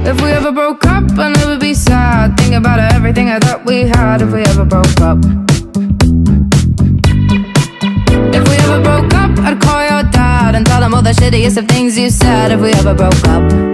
If we ever broke up, I never be sad. Think about everything I thought we had. If we ever broke up. If we ever broke up, I'd call your dad and tell him all the shittiest of things you said. If we ever broke up.